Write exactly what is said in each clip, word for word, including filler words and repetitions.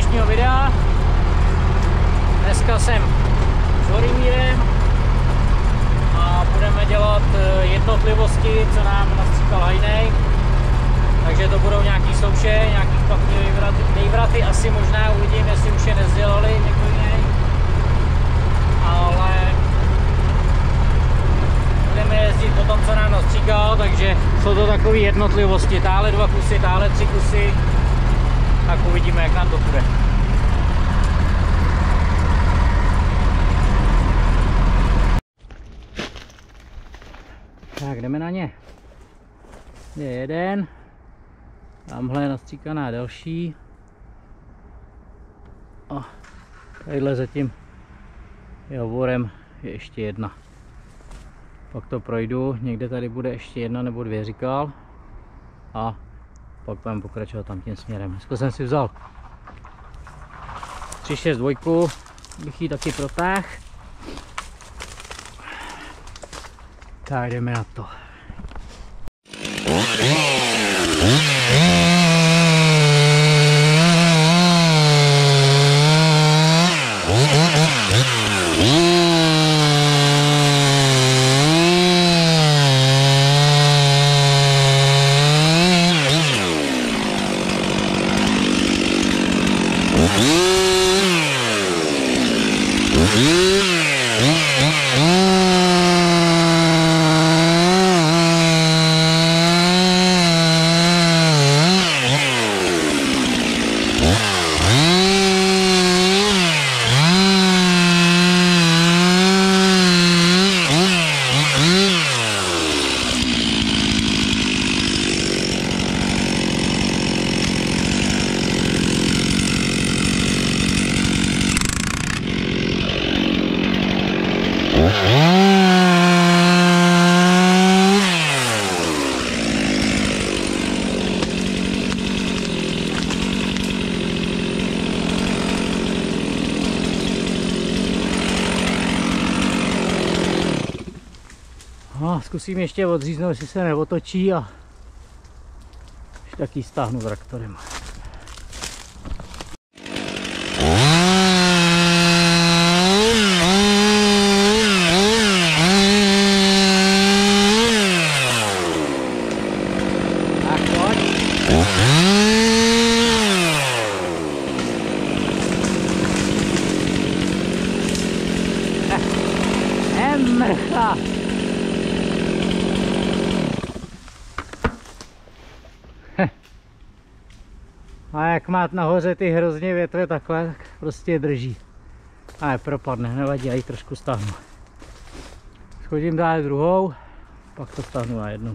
dnešního videa. Dneska jsem s Horimírem a budeme dělat jednotlivosti, co nám nastříkal Hajnej. Takže to budou nějaký souše, nějaký špatný nejvraty, nejvraty, asi možná uvidím, jestli už je nezdělali někdo jiný. Ale budeme jezdit po tom, co nám nastříkal, takže jsou to takové jednotlivosti. Táhle dva kusy, táhle tři kusy. Tak uvidíme, jak nám to půjde. Tak jdeme na ně. Je jeden. Tamhle je nastříkaná další. A tadyhle zatím je hovorem je ještě jedna. Pak to projdu, někde tady bude ještě jedna nebo dvě, říkal. A pak budeme pokračovat tam tím směrem. Dneska jsem si vzal tři šest dva, bych ji taky protáhl. Tak jdeme na to. No, zkusím ještě odříznout, jestli se neotočí a už taky stáhnu traktorem. Tak pojď. Emrcha. A jak má nahoře ty hrozně větve takhle, tak prostě drží. A nepropadne, nevadí, já ji trošku stáhnu. Schodím dál druhou, pak to stáhnu na jednu.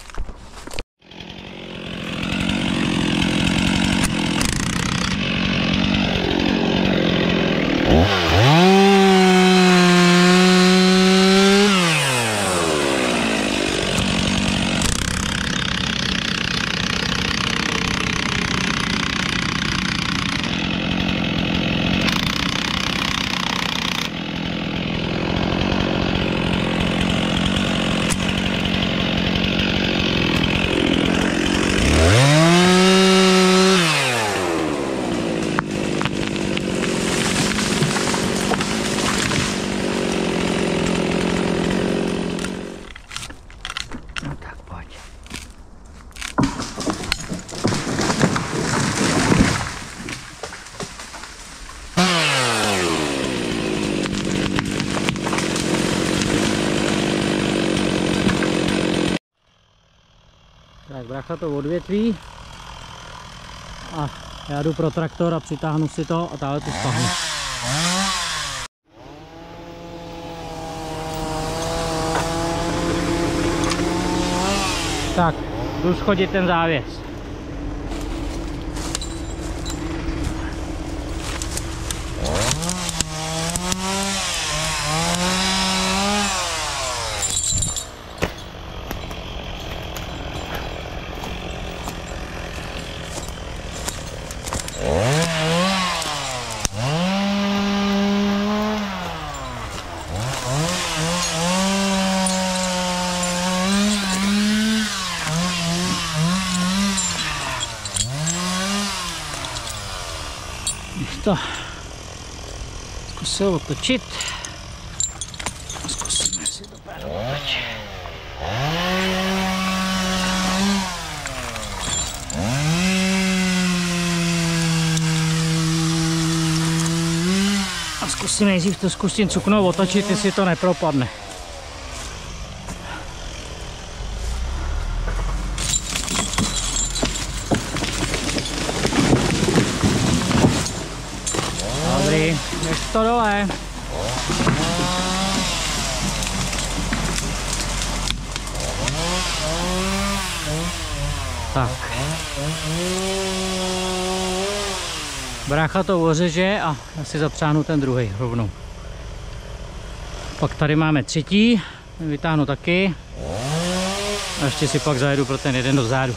Tak brácha to odvětví a já jdu pro traktor a přitáhnu si to a táhle to stáhnu. Tak, jdu schodit ten závěs. Bych to zkusil otočit. A zkusíme, jestli to bude otočit. A zkusím nejdřív to zkusím cuknout, otočit, jestli to nepropadne. Dobrý, jdeš to dole. Tak. Brácha to ořeže a já si zapřáhnu ten druhý rovnou. Pak tady máme třetí, vytáhnu taky. A ještě si pak zajedu pro ten jeden dozadu.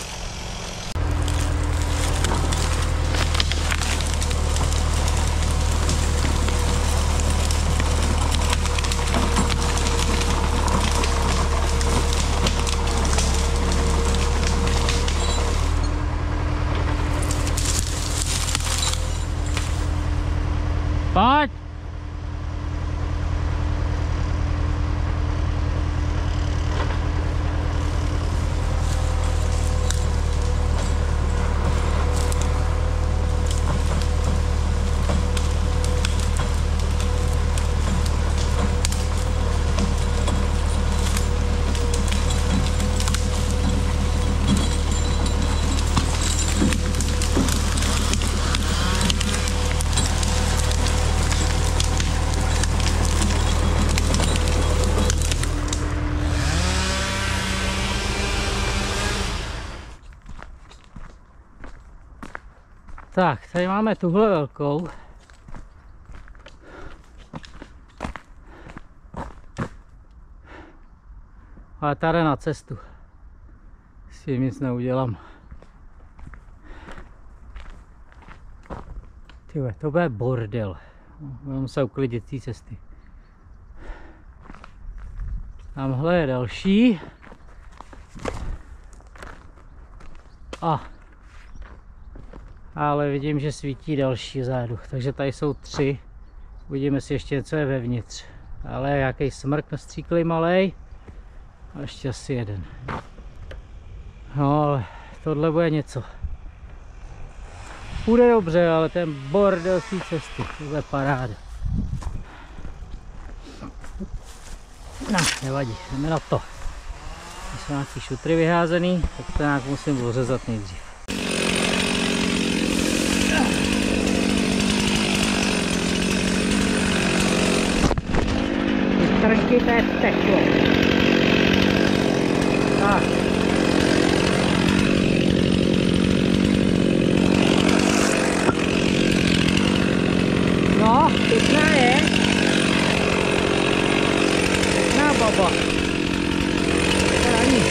Pojď! Tak, tady máme tuhle velkou. Ale tady na cestu. S tím nic neudělám. Tyhle, to bude bordel. Budeme muset uklidit té cesty. Tamhle je další. A ale vidím, že svítí další zádu, takže tady jsou tři. Uvidíme si ještě, co je vevnitř. Ale jaký smrk nastříklý malej. A ještě asi jeden. No ale tohle bude něco. Půjde dobře, ale ten bordel z té cesty, to bude paráda. No, nevadí, jdeme na to. Když jsou nějaký šutry vyházený, tak to nějak musím ořezat nejdřív. Trnky, to je peklo. Tak. No, pěkná je. Pěkná baba. To je ani.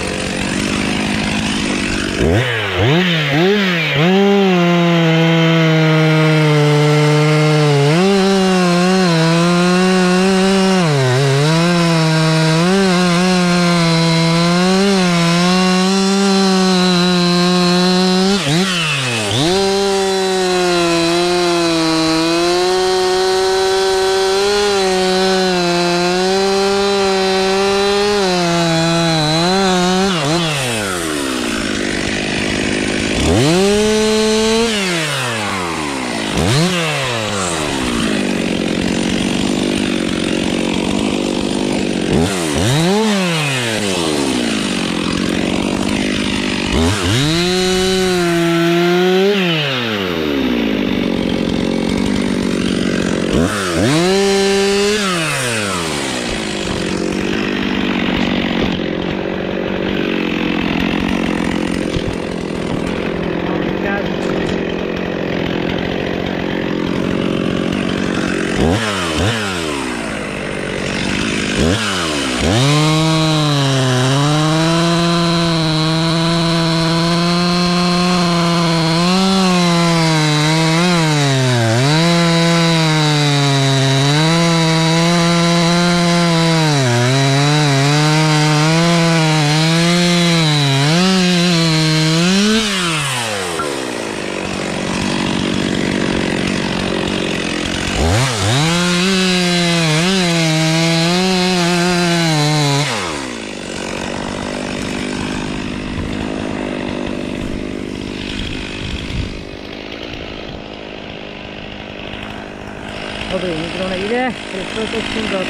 Dobrý, nikdo nejde, rychle to sundat.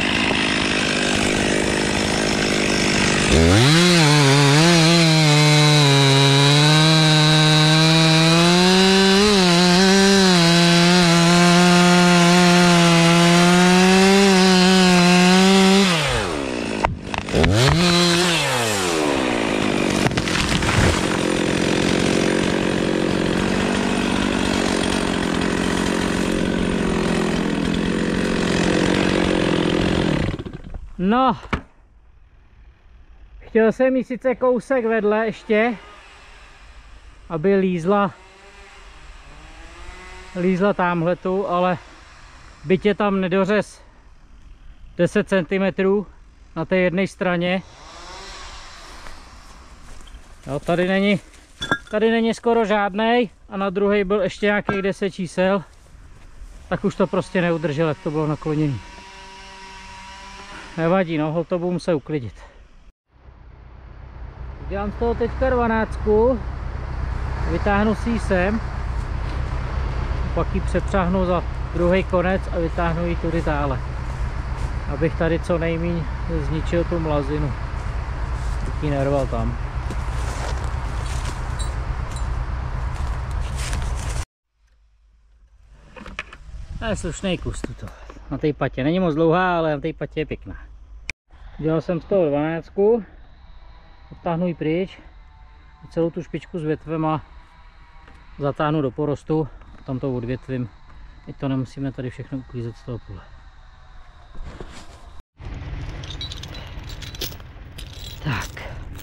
No, chtěl jsem jí sice kousek vedle ještě, aby lízla, lízla tamhletu, ale byť je tam nedořez deset centimetrů na té jedné straně. Jo, tady není, tady není skoro žádnej a na druhé byl ještě nějakých deset čísel, tak už to prostě neudržel, jak to bylo nakloněný. Nevadí, no, hol to budu muset uklidit. Dělám z toho teďka dvanáctku, vytáhnu si ji sem, pak ji přepřáhnu za druhý konec a vytáhnu ji tudy dále, abych tady co nejméně zničil tu mlazinu, abych ji nerval tam. To je slušný kus tuto. Na té patě není moc dlouhá, ale na té patě je pěkná. Dělal jsem z toho dvanáctku, odtáhnu ji pryč, celou tu špičku s větvema zatáhnu do porostu a tam to odvětvím. Teď to nemusíme tady všechno uklízet z toho pole. Tak.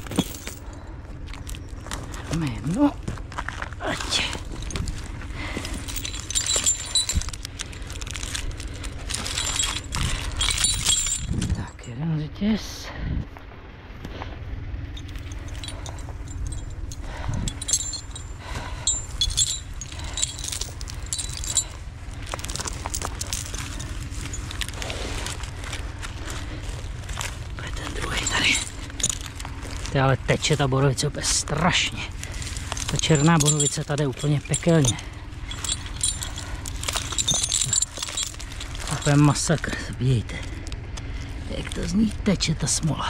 No, ať. Jeden řetěz. Ten druhý tady. Ty ale teče ta borovice úplně strašně. Ta černá borovice tady je úplně pekelně. Úplně masakr, zabíjejte. Jak to z ní teče ta smola.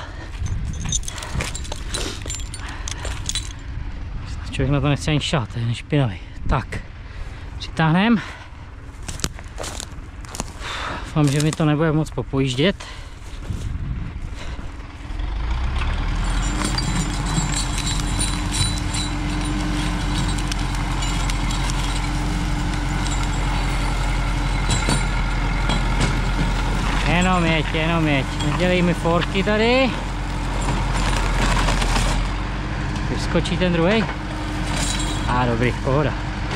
Člověk na to nechce ani šát, to je špinavý. Tak, přitáhneme. Doufám, že mi to nebude moc popojíždět. Jenom jeď, jenom jeď. Nedělej mi forky tady. Vyskočí ten druhý. A ah, dobrý, pohoda.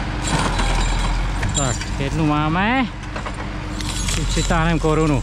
Tak, jednu máme. Teď přitáhneme korunu.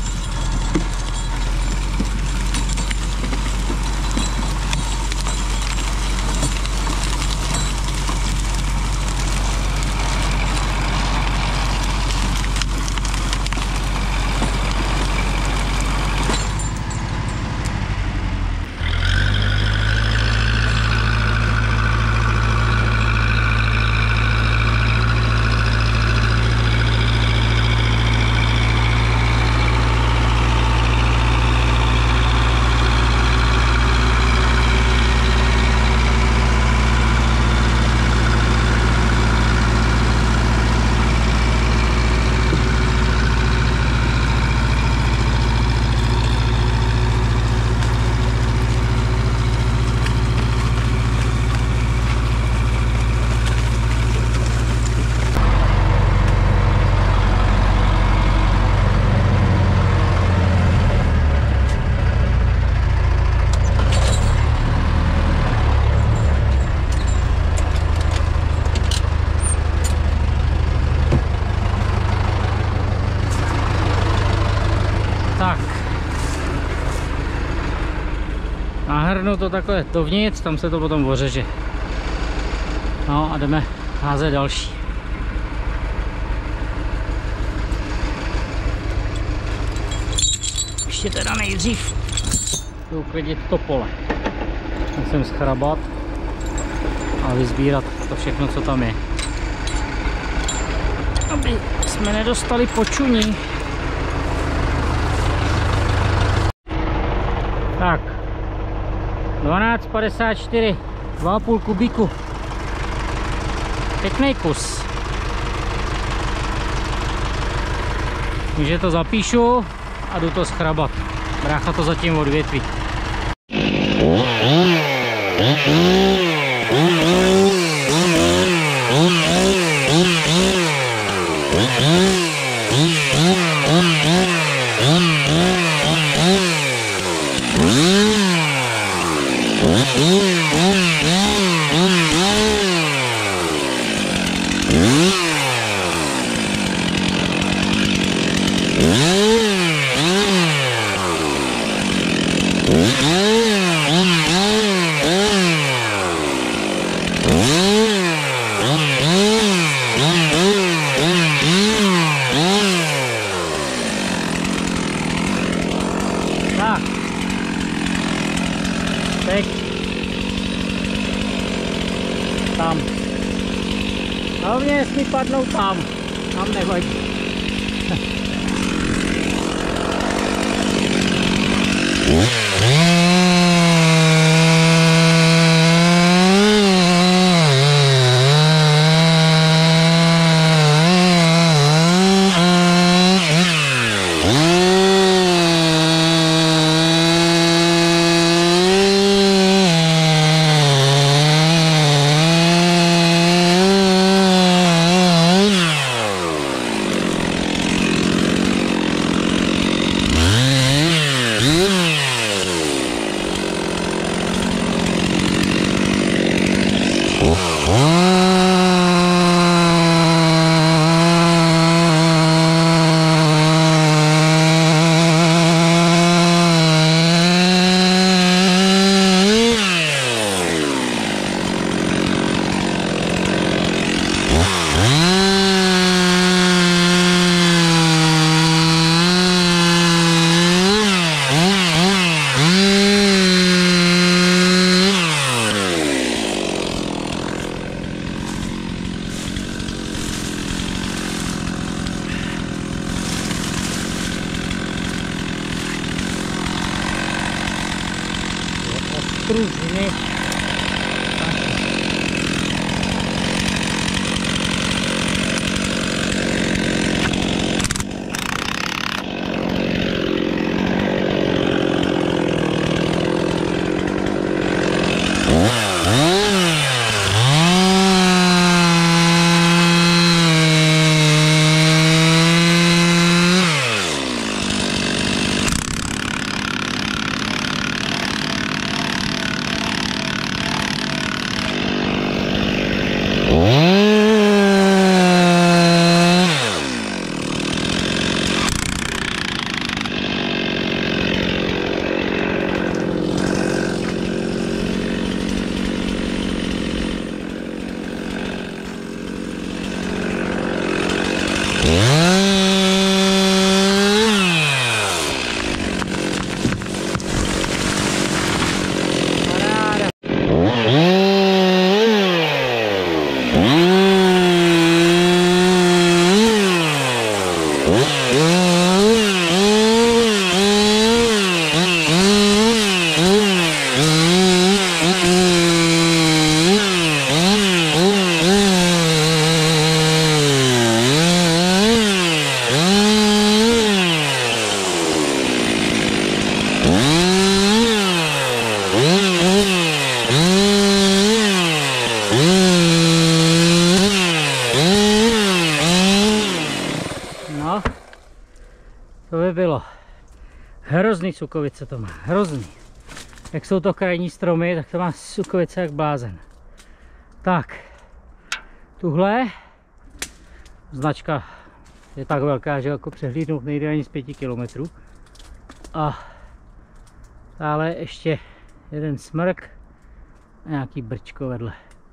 Nahrnu to takhle dovnitř, tam se to potom ořeže. No a jdeme házet další. Ještě teda nejdřív jdu uklidit to pole. Musím schrabat a vysbírat to všechno, co tam je. Aby jsme nedostali počuní. Tak, dvanáct padesát čtyři, dva a půl kubíku. Pěkný kus. Takže to zapíšu a jdu to schrabat. Brácha to zatím odvětví. Tak, teď tam. Hlavně jestli padnou tam, tam nevadí. Pružiny. No, to by bylo hrozný sukovice, to má, hrozný. Jak jsou to krajní stromy, tak to má sukovice jak blázen. Tak, tuhle značka je tak velká, že jako přehlídnout nejde ani z pěti kilometrů. A dále ještě jeden smrk a nějaký brčko vedle.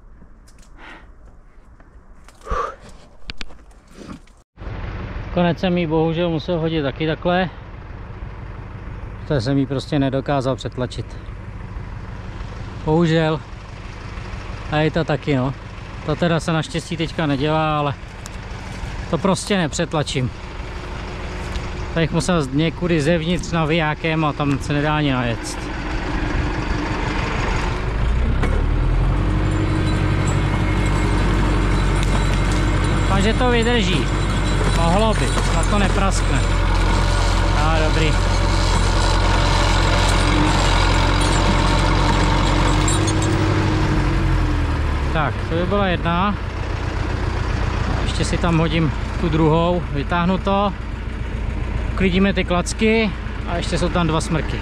Konec jsem jí bohužel musel hodit taky takhle, protože jsem jí prostě nedokázal přetlačit. Bohužel. A je to taky, no. To teda se naštěstí teďka nedělá, ale To prostě nepřetlačím. Tady musel někudy zevnitř navijákem a tam se nedá ani najet. Takže to vydrží. Mohlo by, na to nepraskne. A dobrý. Tak, to by byla jedna. Ještě si tam hodím tu druhou, vytáhnu to. Uklidíme ty klacky a ještě jsou tam dva smrky.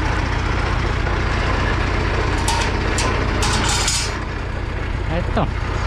To.